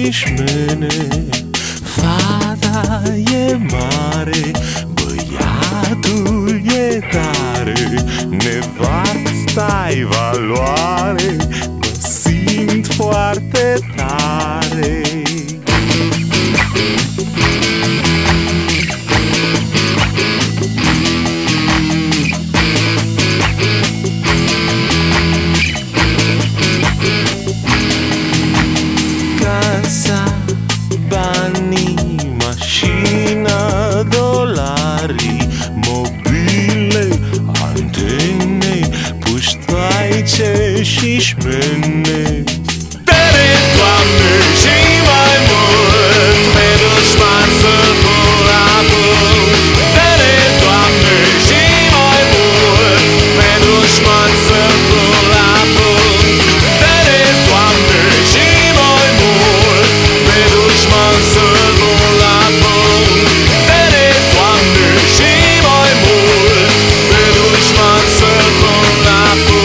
șmene. Fata e mare, băiatul e tare, nevasta-i valoare, mă simt foarte tare. Casa, banii, mașina, dolarii, mobile, antene, puștoaice și șmene. Tere, Doamne, și mai mult, pe dușman să pun la punct. Tere, Doamne, și mai mult, pe dușman să pun la punct. Tere, Doamne, și mai mult, pe dușman să pun la punct. Tere, Doamne, și mai mult, pe dușman să pun la punct.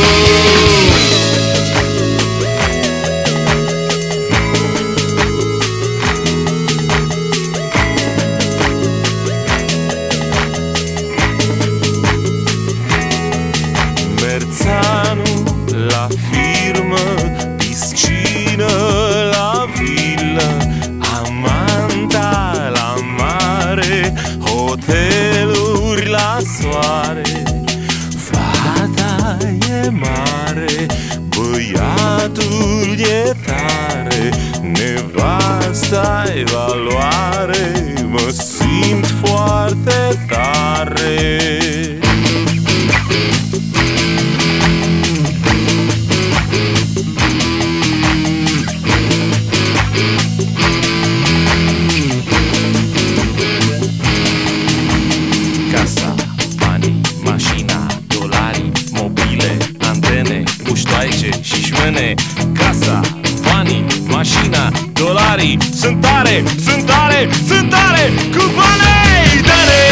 Merțanu la firmă, piscină la vilă, amanta la mare, hoteluri la soare. Fata e mare, băiatul e tare, nevasta-i valoare, mă simt foarte tare. Casa, banii, mașina, dolarii, mobile, antene, puștoaice și șmene. Casa, banii, mașina, dolarii, sunt tare, sunt tare, sunt tare, cu banii! Dă-ne!